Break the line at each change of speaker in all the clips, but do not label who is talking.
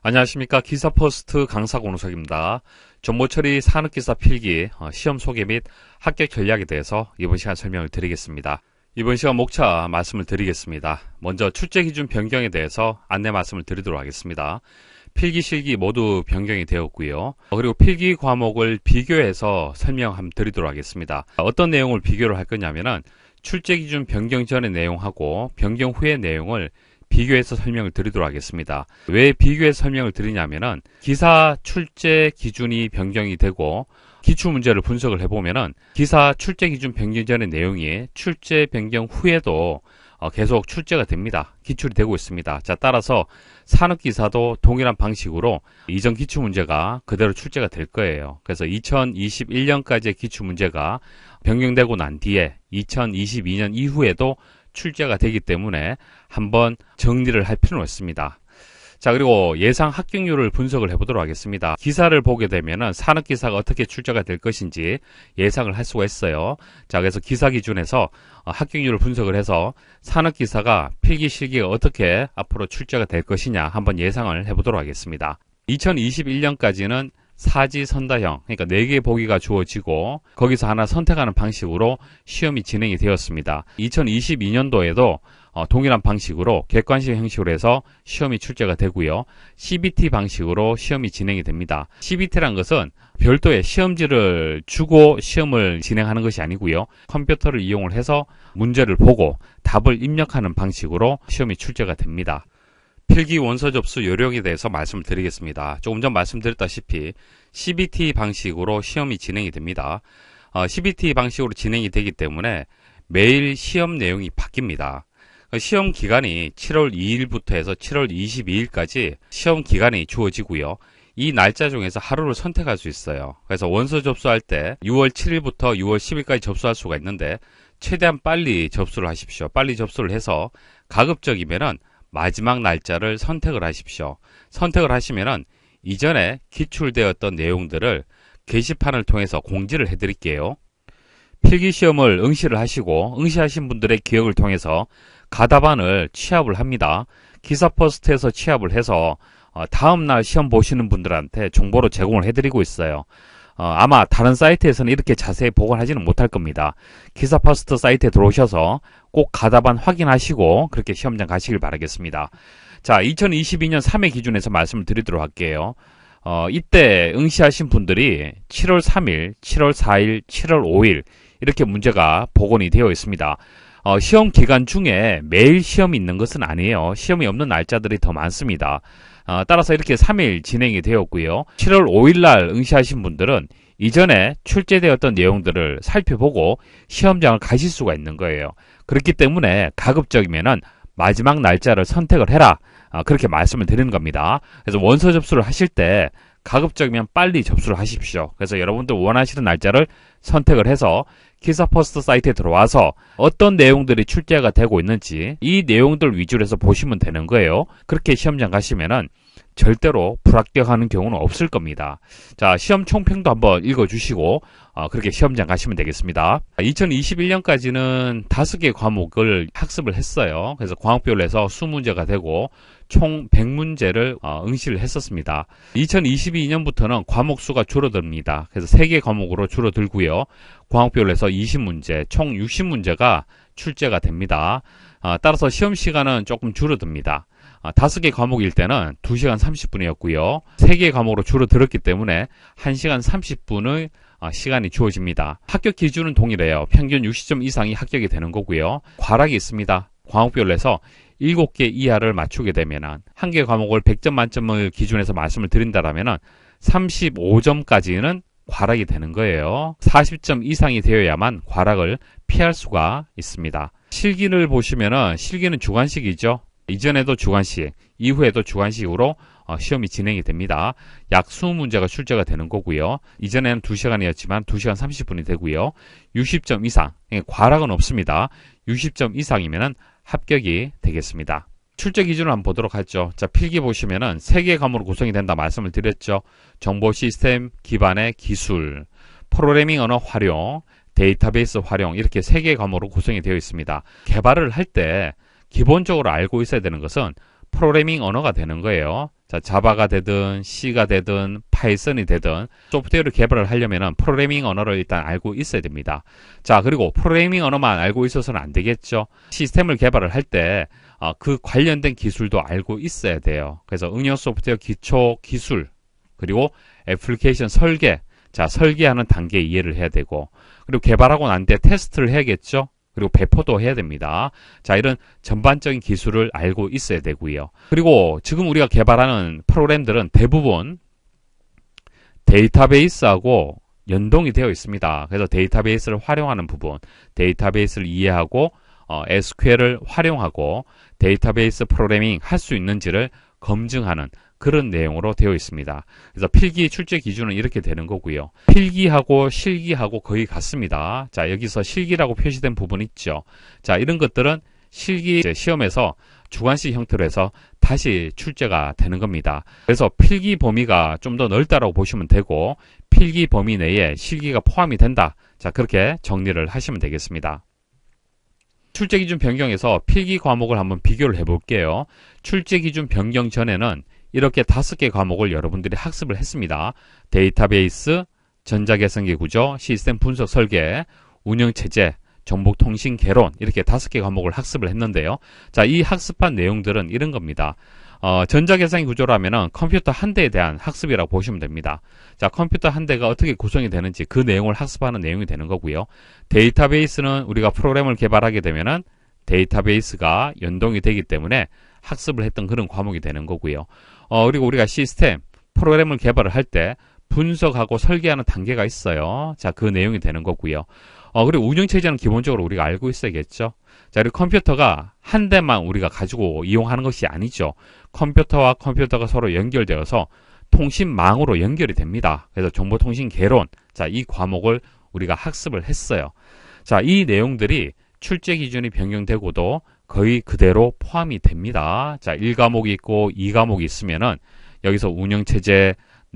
안녕하십니까. 기사퍼스트 강사 권우석입니다. 정보처리 산업기사 필기 시험 소개 및 합격 전략에 대해서 이번 시간 설명을 드리겠습니다. 이번 시간 목차 말씀을 드리겠습니다. 먼저 출제 기준 변경에 대해서 안내 말씀을 드리도록 하겠습니다. 필기, 실기 모두 변경이 되었고요. 그리고 필기 과목을 비교해서 설명 한번 드리도록 하겠습니다. 어떤 내용을 비교를 할 거냐면은 출제 기준 변경 전의 내용하고 변경 후의 내용을 비교해서 설명을 드리도록 하겠습니다. 왜 비교해서 설명을 드리냐면은 기사 출제 기준이 변경이 되고 기출문제를 분석을 해보면은 기사 출제 기준 변경 전의 내용이 출제 변경 후에도 계속 출제가 됩니다. 기출이 되고 있습니다. 자, 따라서 산업기사도 동일한 방식으로 이전 기출문제가 그대로 출제가 될 거예요. 그래서 2021년까지의 기출문제가 변경되고 난 뒤에 2022년 이후에도 출제가 되기 때문에 한번 정리를 할 필요는 있습니다. 자, 그리고 예상 합격률을 분석을 해보도록 하겠습니다. 기사를 보게 되면은 산업기사가 어떻게 출제가 될 것인지 예상을 할 수가 있어요. 자, 그래서 기사 기준에서 합격률을 분석을 해서 산업기사가 필기, 실기가 어떻게 앞으로 출제가 될 것이냐 한번 예상을 해보도록 하겠습니다. 2021년까지는 사지선다형, 그러니까 4개 보기가 주어지고 거기서 하나 선택하는 방식으로 시험이 진행이 되었습니다. 2022년도에도 동일한 방식으로 객관식 형식으로 해서 시험이 출제가 되고요. CBT 방식으로 시험이 진행이 됩니다. CBT란 것은 별도의 시험지를 주고 시험을 진행하는 것이 아니고요. 컴퓨터를 이용을 해서 문제를 보고 답을 입력하는 방식으로 시험이 출제가 됩니다. 필기 원서 접수 요령에 대해서 말씀을 드리겠습니다. 조금 전 말씀드렸다시피 CBT 방식으로 시험이 진행이 됩니다. CBT 방식으로 진행이 되기 때문에 매일 시험 내용이 바뀝니다. 시험 기간이 7월 2일부터 해서 7월 22일까지 시험 기간이 주어지고요. 이 날짜 중에서 하루를 선택할 수 있어요. 그래서 원서 접수할 때 6월 7일부터 6월 10일까지 접수할 수가 있는데 최대한 빨리 접수를 하십시오. 빨리 접수를 해서 가급적이면은 마지막 날짜를 선택을 하십시오. 선택을 하시면은 이전에 기출되었던 내용들을 게시판을 통해서 공지를 해드릴게요. 필기시험을 응시를 하시고 응시하신 분들의 기억을 통해서 가답안을 취합을 합니다. 기사퍼스트에서 취합을 해서 다음날 시험 보시는 분들한테 정보로 제공을 해드리고 있어요. 아마 다른 사이트에서는 이렇게 자세히 보관하지는 못할 겁니다. 기사퍼스트 사이트에 들어오셔서 꼭 가답안 확인하시고 그렇게 시험장 가시길 바라겠습니다. 자, 2022년 3회 기준에서 말씀을 드리도록 할게요. 이때 응시하신 분들이 7월 3일, 7월 4일, 7월 5일 이렇게 문제가 복원이 되어 있습니다. 시험 기간 중에 매일 시험이 있는 것은 아니에요. 시험이 없는 날짜들이 더 많습니다. 따라서 이렇게 3일 진행이 되었고요. 7월 5일날 응시하신 분들은 이전에 출제되었던 내용들을 살펴보고 시험장을 가실 수가 있는 거예요. 그렇기 때문에 가급적이면은 마지막 날짜를 선택을 해라. 그렇게 말씀을 드리는 겁니다. 그래서 원서 접수를 하실 때 가급적이면 빨리 접수를 하십시오. 그래서 여러분들 원하시는 날짜를 선택을 해서 기사퍼스트 사이트에 들어와서 어떤 내용들이 출제가 되고 있는지 이 내용들 위주로 해서 보시면 되는 거예요. 그렇게 시험장 가시면은 절대로 불합격하는 경우는 없을 겁니다. 자, 시험 총평도 한번 읽어주시고 그렇게 시험장 가시면 되겠습니다. 2021년까지는 5개 과목을 학습을 했어요. 그래서 과목별로 해서 수문제가 되고 총 100문제를 응시를 했었습니다. 2022년부터는 과목 수가 줄어듭니다. 그래서 3개 과목으로 줄어들고요. 과목별로 해서 20문제, 총 60문제가 출제가 됩니다. 따라서 시험 시간은 조금 줄어듭니다. 5개 과목일 때는 2시간 30분이었고요. 3개 과목으로 줄어들었기 때문에 1시간 30분의 시간이 주어집니다. 합격 기준은 동일해요. 평균 60점 이상이 합격이 되는 거고요. 과락이 있습니다. 과목별로 해서 7개 이하를 맞추게 되면 한 개 과목을 100점 만점을 기준해서 말씀을 드린다면 35점까지는 과락이 되는 거예요. 40점 이상이 되어야만 과락을 피할 수가 있습니다. 실기를 보시면은 실기는 주관식이죠. 이전에도 주관식, 이후에도 주관식으로 시험이 진행이 됩니다. 약 20문제가 출제가 되는 거고요. 이전에는 2시간이었지만 2시간 30분이 되고요. 60점 이상, 과락은 없습니다. 60점 이상이면 합격이 되겠습니다. 출제 기준을 한번 보도록 하죠. 자, 필기 보시면은 3개 과목으로 구성이 된다 말씀을 드렸죠. 정보 시스템 기반의 기술, 프로그래밍 언어 활용, 데이터베이스 활용 이렇게 3개 과목으로 구성이 되어 있습니다. 개발을 할 때 기본적으로 알고 있어야 되는 것은 프로그래밍 언어가 되는 거예요. 자, 자바가 되든 C가 되든 파이썬이 되든 소프트웨어를 개발을 하려면은 프로그래밍 언어를 일단 알고 있어야 됩니다. 자, 그리고 프로그래밍 언어만 알고 있어서는 안 되겠죠. 시스템을 개발을 할 때 그 관련된 기술도 알고 있어야 돼요. 그래서 응용 소프트웨어 기초 기술, 그리고 애플리케이션 설계, 자, 설계하는 단계 이해를 해야 되고, 그리고 개발하고 난 뒤에 테스트를 해야겠죠. 그리고 배포도 해야 됩니다. 자, 이런 전반적인 기술을 알고 있어야 되고요. 그리고 지금 우리가 개발하는 프로그램들은 대부분 데이터베이스하고 연동이 되어 있습니다. 그래서 데이터베이스를 활용하는 부분, 데이터베이스를 이해하고 SQL을 활용하고 데이터베이스 프로그래밍 할 수 있는지를 검증하는 그런 내용으로 되어 있습니다. 그래서 필기 출제 기준은 이렇게 되는 거고요. 필기하고 실기하고 거의 같습니다. 자, 여기서 실기라고 표시된 부분 있죠. 자, 이런 것들은 실기 시험에서 주관식 형태로 해서 다시 출제가 되는 겁니다. 그래서 필기 범위가 좀 더 넓다라고 보시면 되고, 필기 범위 내에 실기가 포함이 된다. 자, 그렇게 정리를 하시면 되겠습니다. 출제 기준 변경에서 필기 과목을 한번 비교를 해 볼게요. 출제 기준 변경 전에는 이렇게 5개 과목을 여러분들이 학습을 했습니다. 데이터베이스, 전자계산기 구조, 시스템 분석 설계, 운영체제, 정보통신 개론, 이렇게 5개 과목을 학습을 했는데요. 자, 이 학습한 내용들은 이런 겁니다. 전자계산기 구조라면은 컴퓨터 한 대에 대한 학습이라고 보시면 됩니다. 자, 컴퓨터 한 대가 어떻게 구성이 되는지 그 내용을 학습하는 내용이 되는 거고요. 데이터베이스는 우리가 프로그램을 개발하게 되면은 데이터베이스가 연동이 되기 때문에 학습을 했던 그런 과목이 되는 거고요. 그리고 우리가 시스템, 프로그램을 개발을 할 때 분석하고 설계하는 단계가 있어요. 자, 그 내용이 되는 거고요. 그리고 운영체제는 기본적으로 우리가 알고 있어야겠죠. 자, 그리고 컴퓨터가 한 대만 우리가 가지고 이용하는 것이 아니죠. 컴퓨터와 컴퓨터가 서로 연결되어서 통신망으로 연결이 됩니다. 그래서 정보통신 개론, 자, 이 과목을 우리가 학습을 했어요. 자, 이 내용들이 출제 기준이 변경되고도 거의 그대로 포함이 됩니다. 자, 1과목이 있고 2과목이 있으면은 여기서 운영체제,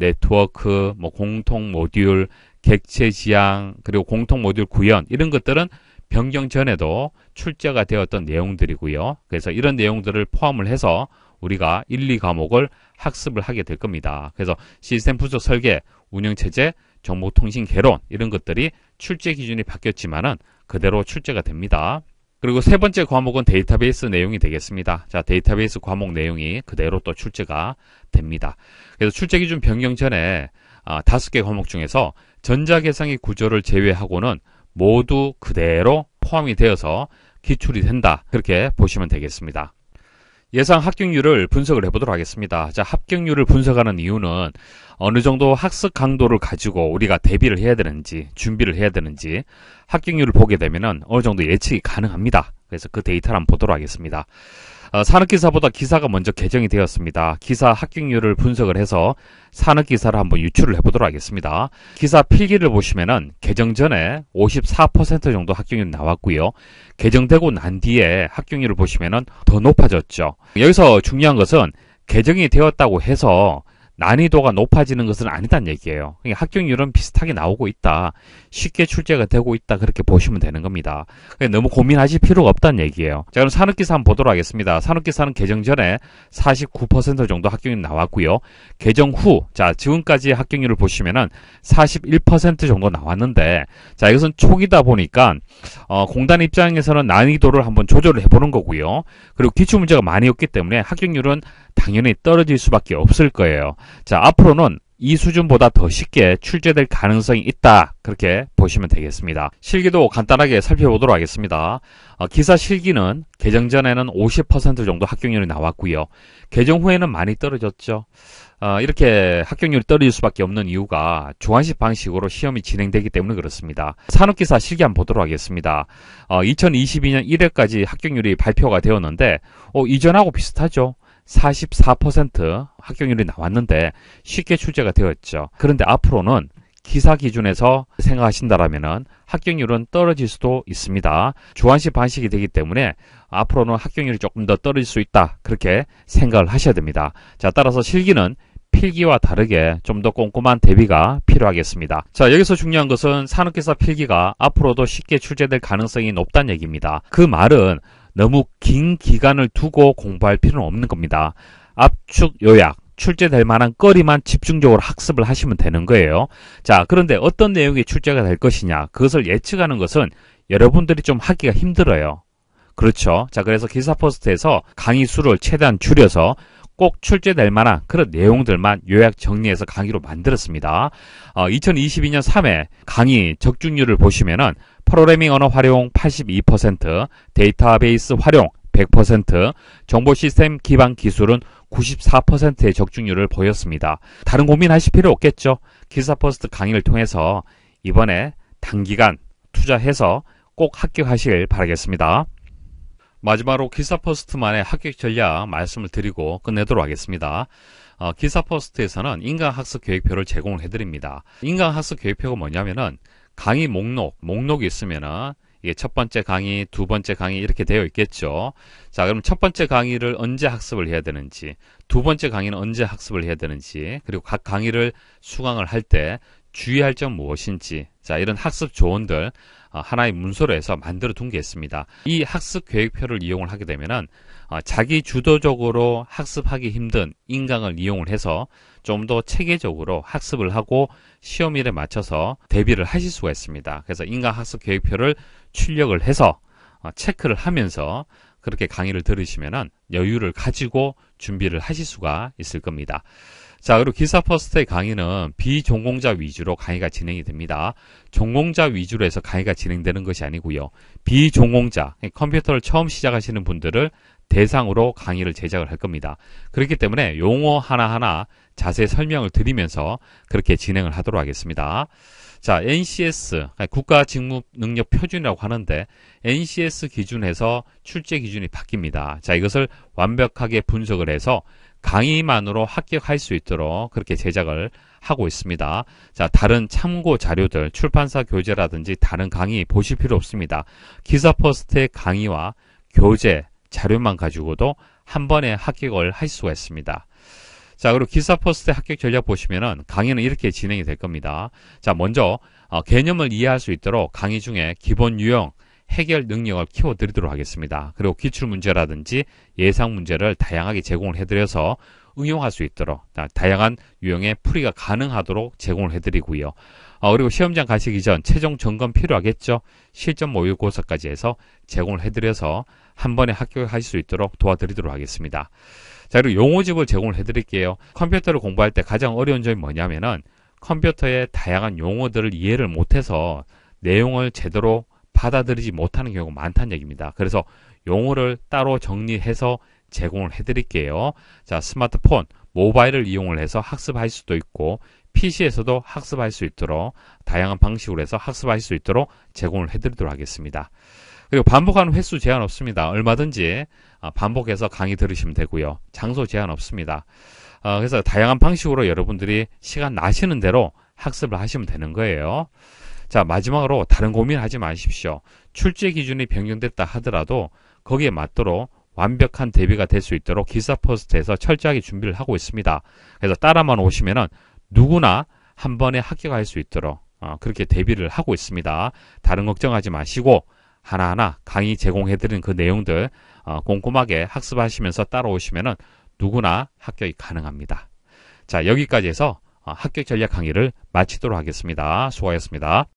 네트워크, 공통 모듈, 객체 지향, 그리고 공통 모듈 구현, 이런 것들은 변경 전에도 출제가 되었던 내용들이고요. 그래서 이런 내용들을 포함을 해서 우리가 1, 2과목을 학습을 하게 될 겁니다. 그래서 시스템 분석 설계, 운영체제, 정보통신 개론, 이런 것들이 출제 기준이 바뀌었지만은 그대로 출제가 됩니다. 그리고 세 번째 과목은 데이터베이스 내용이 되겠습니다. 자, 데이터베이스 과목 내용이 그대로 또 출제가 됩니다. 그래서 출제 기준 변경 전에 5개 과목 중에서 전자계산기 구조를 제외하고는 모두 그대로 포함이 되어서 기출이 된다. 그렇게 보시면 되겠습니다. 예상 합격률을 분석을 해보도록 하겠습니다. 자, 합격률을 분석하는 이유는 어느 정도 학습 강도를 가지고 우리가 대비를 해야 되는지, 준비를 해야 되는지, 합격률을 보게 되면은 어느 정도 예측이 가능합니다. 그래서 그 데이터를 한번 보도록 하겠습니다. 산업기사보다 기사가 먼저 개정이 되었습니다. 기사 합격률을 분석을 해서 산업기사를 한번 유출을 해보도록 하겠습니다. 기사 필기를 보시면은 개정 전에 54% 정도 합격률이 나왔고요. 개정되고 난 뒤에 합격률을 보시면은 더 높아졌죠. 여기서 중요한 것은 개정이 되었다고 해서 난이도가 높아지는 것은 아니다는 얘기예요. 그러니까 합격률은 비슷하게 나오고 있다. 쉽게 출제가 되고 있다. 그렇게 보시면 되는 겁니다. 그러니까 너무 고민하실 필요가 없다는 얘기예요. 자, 그럼 산업기사 한번 보도록 하겠습니다. 산업기사는 개정 전에 49% 정도 합격률이 나왔고요. 개정 후, 자, 지금까지 합격률을 보시면은 41% 정도 나왔는데, 자, 이것은 초기다 보니까 공단 입장에서는 난이도를 한번 조절을 해보는 거고요. 그리고 기출문제가 많이 없기 때문에 합격률은 당연히 떨어질 수밖에 없을 거예요. 자, 앞으로는 이 수준보다 더 쉽게 출제될 가능성이 있다. 그렇게 보시면 되겠습니다. 실기도 간단하게 살펴보도록 하겠습니다. 기사 실기는 개정 전에는 50% 정도 합격률이 나왔고요. 개정 후에는 많이 떨어졌죠. 이렇게 합격률이 떨어질 수밖에 없는 이유가 주관식 방식으로 시험이 진행되기 때문에 그렇습니다. 산업기사 실기 한번 보도록 하겠습니다. 2022년 1회까지 합격률이 발표가 되었는데 이전하고 비슷하죠. 44% 합격률이 나왔는데 쉽게 출제가 되었죠. 그런데 앞으로는 기사 기준에서 생각하신다라면은 합격률은 떨어질 수도 있습니다. 주관식 방식이 되기 때문에 앞으로는 합격률이 조금 더 떨어질 수 있다. 그렇게 생각을 하셔야 됩니다. 자, 따라서 실기는 필기와 다르게 좀 더 꼼꼼한 대비가 필요하겠습니다. 자, 여기서 중요한 것은 산업기사 필기가 앞으로도 쉽게 출제될 가능성이 높다는 얘기입니다. 그 말은 너무 긴 기간을 두고 공부할 필요는 없는 겁니다. 압축 요약, 출제될 만한 거리만 집중적으로 학습을 하시면 되는 거예요. 자, 그런데 어떤 내용이 출제가 될 것이냐, 그것을 예측하는 것은 여러분들이 좀 하기가 힘들어요. 그렇죠. 자, 그래서 기사포스트에서 강의 수를 최대한 줄여서 꼭 출제될 만한 그런 내용들만 요약 정리해서 강의로 만들었습니다. 2022년 3회 강의 적중률을 보시면은 프로그래밍 언어 활용 82%, 데이터베이스 활용 100%, 정보 시스템 기반 기술은 94%의 적중률을 보였습니다. 다른 고민하실 필요 없겠죠. 기사포스트 강의를 통해서 이번에 단기간 투자해서 꼭 합격하시길 바라겠습니다. 마지막으로 기사포스트만의 합격 전략 말씀을 드리고 끝내도록 하겠습니다. 기사포스트에서는 인강학습 계획표를 제공을 해드립니다. 인강학습 계획표가 뭐냐면은 강의 목록이 있으면은 이게 첫 번째 강의, 두 번째 강의 이렇게 되어 있겠죠. 자, 그럼 첫 번째 강의를 언제 학습을 해야 되는지, 두 번째 강의는 언제 학습을 해야 되는지, 그리고 각 강의를 수강을 할 때 주의할 점 무엇인지, 자, 이런 학습 조언들 하나의 문서로 해서 만들어 둔 게 있습니다. 이 학습 계획표를 이용을 하게 되면은 자기 주도적으로 학습하기 힘든 인강을 이용을 해서 좀 더 체계적으로 학습을 하고 시험일에 맞춰서 대비를 하실 수가 있습니다. 그래서 인강 학습 계획표를 출력을 해서 체크를 하면서 그렇게 강의를 들으시면은 여유를 가지고 준비를 하실 수가 있을 겁니다. 자, 그리고 기사포스트의 강의는 비전공자 위주로 강의가 진행이 됩니다. 전공자 위주로 해서 강의가 진행되는 것이 아니고요. 비전공자, 컴퓨터를 처음 시작하시는 분들을 대상으로 강의를 제작을 할 겁니다. 그렇기 때문에 용어 하나하나 자세히 설명을 드리면서 그렇게 진행을 하도록 하겠습니다. 자, NCS, 국가직무능력표준이라고 하는데 NCS 기준에서 출제 기준이 바뀝니다. 자, 이것을 완벽하게 분석을 해서 강의만으로 합격할 수 있도록 그렇게 제작을 하고 있습니다. 자, 다른 참고 자료들, 출판사 교재라든지 다른 강의 보실 필요 없습니다. 기사포스트의 강의와 교재, 자료만 가지고도 한 번에 합격을 할 수가 있습니다. 자, 그리고 기사포스트의 합격 전략 보시면은 강의는 이렇게 진행이 될 겁니다. 자, 먼저 개념을 이해할 수 있도록 강의 중에 기본 유형, 해결 능력을 키워드리도록 하겠습니다. 그리고 기출문제라든지 예상문제를 다양하게 제공을 해드려서 응용할 수 있도록 다양한 유형의 풀이가 가능하도록 제공을 해드리고요. 그리고 시험장 가시기 전 최종 점검 필요하겠죠. 실전 모의고사까지 해서 제공을 해드려서 한 번에 합격하실 수 있도록 도와드리도록 하겠습니다. 자, 그리고 용어집을 제공을 해드릴게요. 컴퓨터를 공부할 때 가장 어려운 점이 뭐냐면은 컴퓨터의 다양한 용어들을 이해를 못해서 내용을 제대로 받아들이지 못하는 경우가 많다는 얘기입니다. 그래서 용어를 따로 정리해서 제공을 해드릴게요. 자, 스마트폰, 모바일을 이용을 해서 학습할 수도 있고 PC에서도 학습할 수 있도록 다양한 방식으로 해서 학습할 수 있도록 제공을 해드리도록 하겠습니다. 그리고 반복하는 횟수 제한 없습니다. 얼마든지 반복해서 강의 들으시면 되고요. 장소 제한 없습니다. 그래서 다양한 방식으로 여러분들이 시간 나시는 대로 학습을 하시면 되는 거예요. 자, 마지막으로 다른 고민하지 마십시오. 출제 기준이 변경됐다 하더라도 거기에 맞도록 완벽한 대비가 될 수 있도록 기사포스트에서 철저하게 준비를 하고 있습니다. 그래서 따라만 오시면은 누구나 한 번에 합격할 수 있도록 그렇게 대비를 하고 있습니다. 다른 걱정하지 마시고 하나하나 강의 제공해드리는 그 내용들 꼼꼼하게 학습하시면서 따라오시면은 누구나 합격이 가능합니다. 자, 여기까지 해서 합격 전략 강의를 마치도록 하겠습니다. 수고하셨습니다.